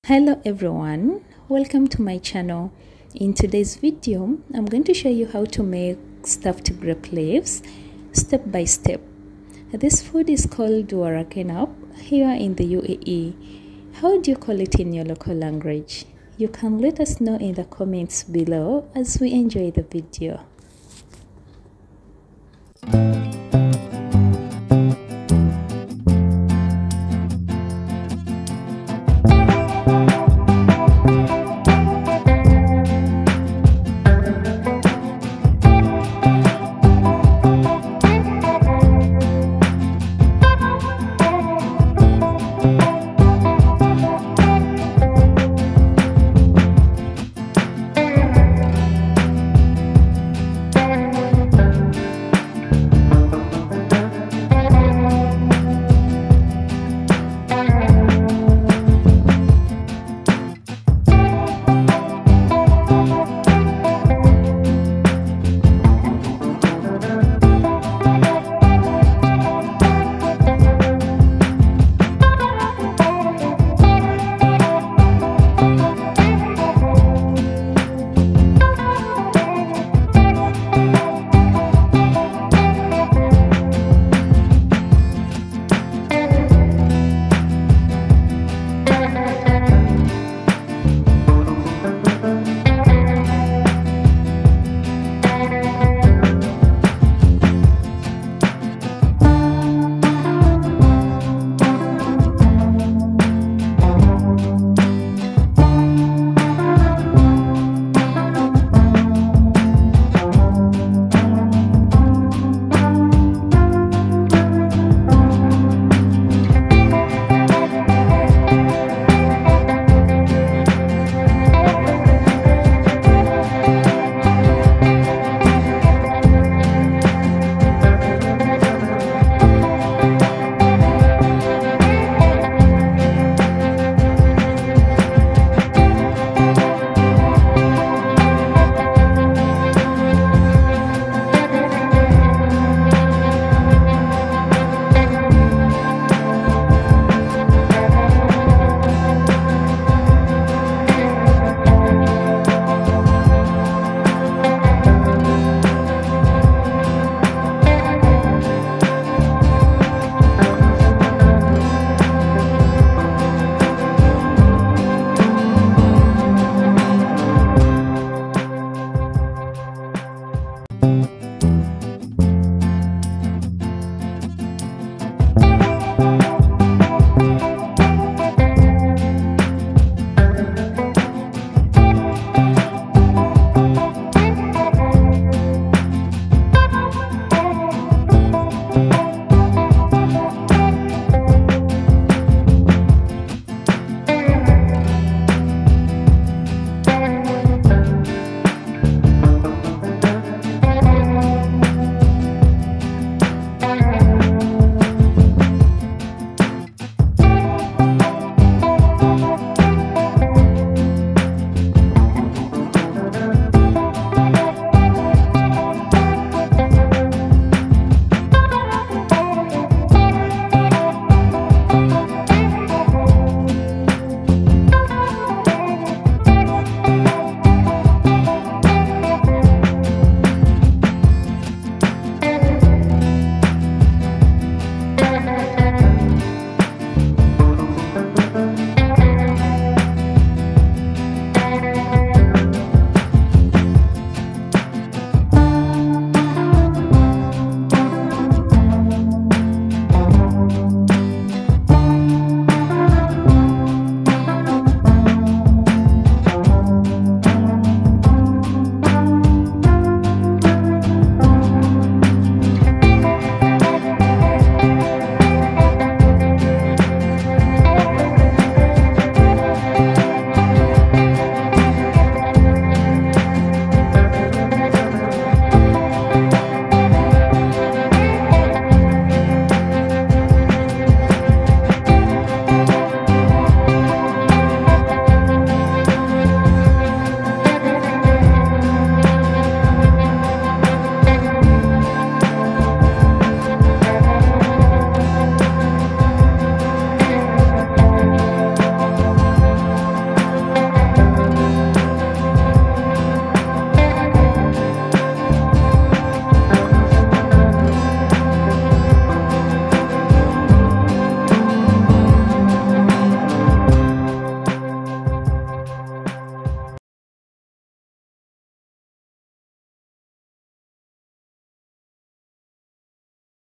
Hello everyone, welcome to my channel. In today's video I'm going to show you how to make stuffed grape leaves step by step. This food is called Warakenab here in the UAE. How do you call it in your local language? You can let us know in the comments below as we enjoy the video.